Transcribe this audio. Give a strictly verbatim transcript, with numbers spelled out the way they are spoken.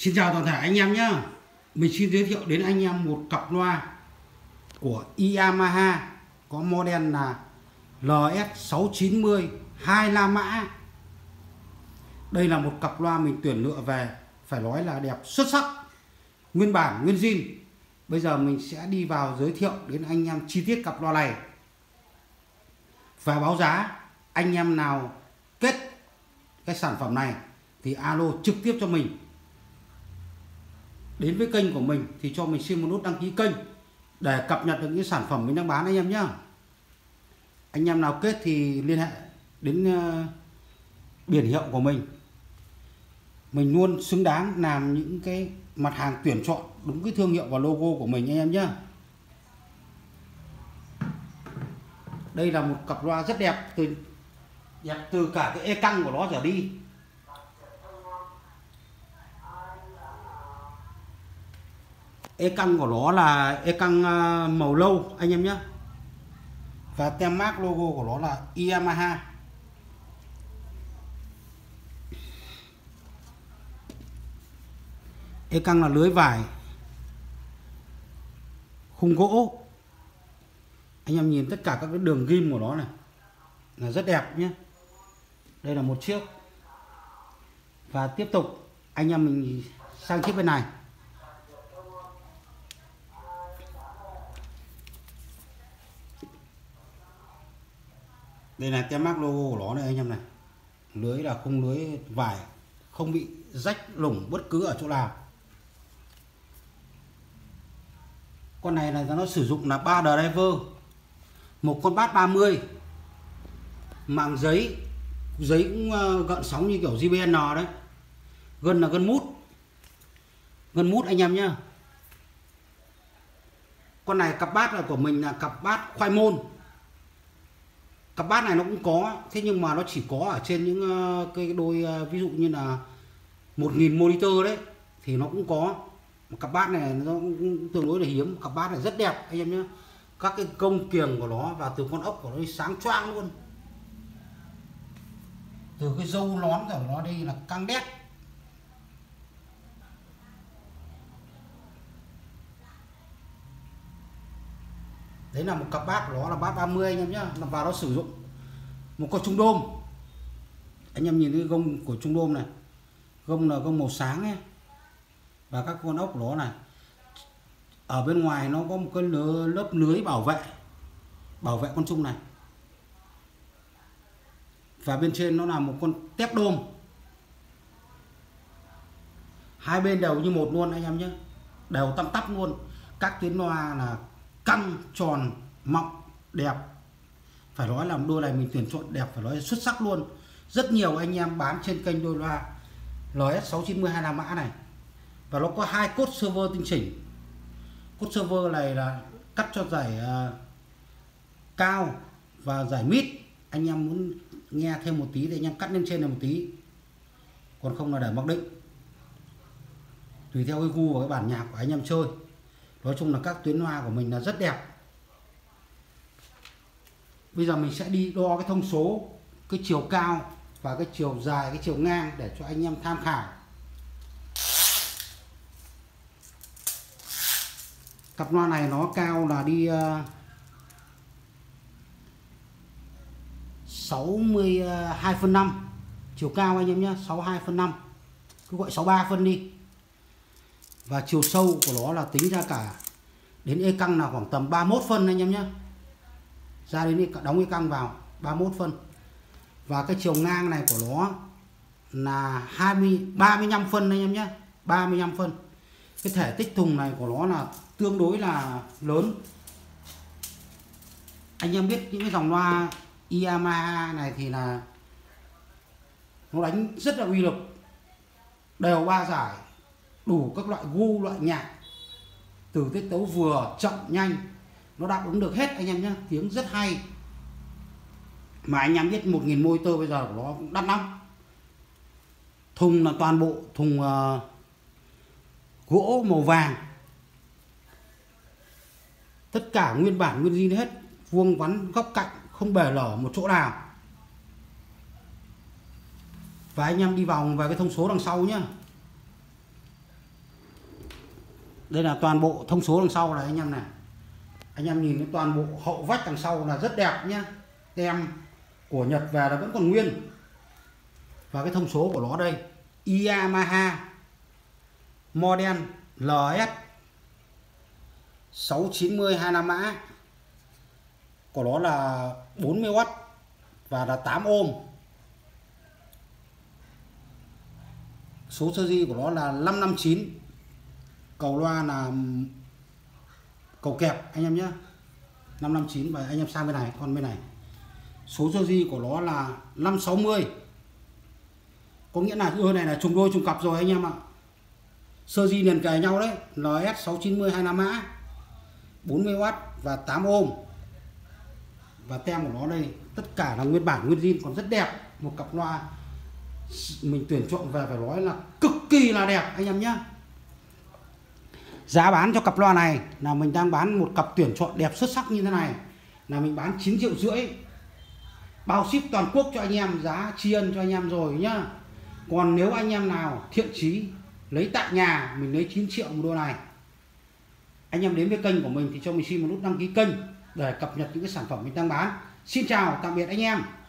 Xin chào toàn thể anh em nhé. Mình xin giới thiệu đến anh em một cặp loa của Yamaha có model là L S sáu chín mươi hai la mã. Đây là một cặp loa mình tuyển lựa về phải nói là đẹp xuất sắc, nguyên bản nguyên zin. Bây giờ mình sẽ đi vào giới thiệu đến anh em chi tiết cặp loa này và báo giá. Anh em nào kết cái sản phẩm này thì alo trực tiếp cho mình. Đến với kênh của mình thì cho mình xin một nút đăng ký kênh để cập nhật được những sản phẩm mình đang bán anh em nhé. Anh em nào kết thì liên hệ đến uh, biển hiệu của mình. Mình luôn xứng đáng làm những cái mặt hàng tuyển chọn đúng cái thương hiệu và logo của mình anh em nhé. Đây là một cặp loa rất đẹp, từ đẹp từ cả cái e căng của nó trở đi. E căng của nó là e căng màu lâu anh em nhé. Và tem mác logo của nó là Yamaha. E căng là lưới vải, khung gỗ. Anh em nhìn tất cả các cái đường ghim của nó này là rất đẹp nhé. Đây là một chiếc. Và tiếp tục anh em mình sang chiếc bên này. Đây là tem mác logo của nó này anh em này. Lưới là khung lưới vải, không bị rách lủng bất cứ ở chỗ nào. Con này là nó sử dụng là ba driver, một con bass ba mươi, mạng giấy, giấy cũng gợn sóng như kiểu J B L đấy. Gân là gân mút, gân mút anh em nhá. Con này cặp bass là của mình là cặp bass khoai môn. Cặp bass này nó cũng có, thế nhưng mà nó chỉ có ở trên những cái đôi ví dụ như là một nghìn monitor đấy thì nó cũng có. Cặp bass này nó cũng tương đối là hiếm. Cặp bass này rất đẹp anh em nhé. Các cái công kiềng của nó và từ con ốc của nó đi sáng choang luôn. Từ cái râu nón của nó đây là căng đét. Đấy là một cặp bass của nó là bass ba mươi anh em nhé. Và nó sử dụng một con trung đôm. Anh em nhìn cái gông của trung đôm này, gông là gông màu sáng ấy. Và các con ốc của nó này, ở bên ngoài nó có một cái lớp lưới bảo vệ, bảo vệ con trung này. Và bên trên nó là một con tép đôm. Hai bên đều như một luôn anh em nhé, đều tăm tắp luôn. Các tuyến loa là căng, tròn, mọng, đẹp. Phải nói là đôi này mình tuyển chọn đẹp, phải nói xuất sắc luôn. Rất nhiều anh em bán trên kênh đôi loa L S sáu chín mươi hai la mã này. Và nó có hai cốt server tinh chỉnh. Cốt server này là cắt cho giải uh, cao và giải mid. Anh em muốn nghe thêm một tí thì anh em cắt lên trên này một tí, còn không là để mặc định, tùy theo cái gu và cái bản nhạc của anh em chơi. Nói chung là các tuyến loa của mình là rất đẹp. Bây giờ mình sẽ đi đo cái thông số, cái chiều cao và cái chiều dài, cái chiều ngang để cho anh em tham khảo. Cặp loa này nó cao là đi uh, sáu mươi hai phân năm chiều cao anh em nhé, sáu mươi hai phân năm, cứ gọi sáu mươi ba phân đi. Và chiều sâu của nó là tính ra cả đến e căng là khoảng tầm ba mươi mốt phân anh em nhé. Ra đến đóng e căng vào ba mươi mốt phân. Và cái chiều ngang này của nó là hai mươi ba mươi lăm phân anh em nhé, ba mươi lăm phân. Cái thể tích thùng này của nó là tương đối là lớn. Anh em biết những cái dòng loa Yamaha này thì là nó đánh rất là uy lực, đều ba giải, đủ các loại gu, loại nhạc, từ tiết tấu vừa, chậm, nhanh, nó đáp ứng được hết anh em nhé. Tiếng rất hay. Mà anh em biết một nghìn motor bây giờ của nó cũng đắt lắm. Thùng là toàn bộ thùng uh, gỗ màu vàng, tất cả nguyên bản nguyên zin hết, vuông vắn góc cạnh, không bể lở một chỗ nào. Và anh em đi vòng về cái thông số đằng sau nhé. Đây là toàn bộ thông số đằng sau này anh em này. Anh em nhìn cái toàn bộ hậu vách đằng sau là rất đẹp nhá. Tem của Nhật về là vẫn còn nguyên. Và cái thông số của nó đây, Yamaha model L S sáu chín mươi hai mươi lăm mã, của nó là bốn mươi oát và là tám ôm. Số sơ di của nó là năm năm chín. Cầu loa là cầu kẹp anh em nhé, năm năm chín. Và anh em sang bên này, còn bên này số sơ di của nó là năm sáu mươi. Có nghĩa là đôi này là trùng đôi trùng cặp rồi anh em ạ. Sơ di liền kề nhau đấy. L S sáu chín mươi hai mươi lăm mã, bốn mươi oát và tám ôm. Và tem của nó đây tất cả là nguyên bản nguyên zin, còn rất đẹp. Một cặp loa mình tuyển chọn về phải nói là cực kỳ là đẹp anh em nhé. Giá bán cho cặp loa này là mình đang bán một cặp tuyển chọn đẹp xuất sắc như thế này là mình bán chín triệu rưỡi, bao ship toàn quốc cho anh em, giá tri ân cho anh em rồi nhá. Còn nếu anh em nào thiện chí lấy tại nhà, mình lấy chín triệu một đôi này. Anh em đến với kênh của mình thì cho mình xin một nút đăng ký kênh để cập nhật những cái sản phẩm mình đang bán. Xin chào tạm biệt anh em.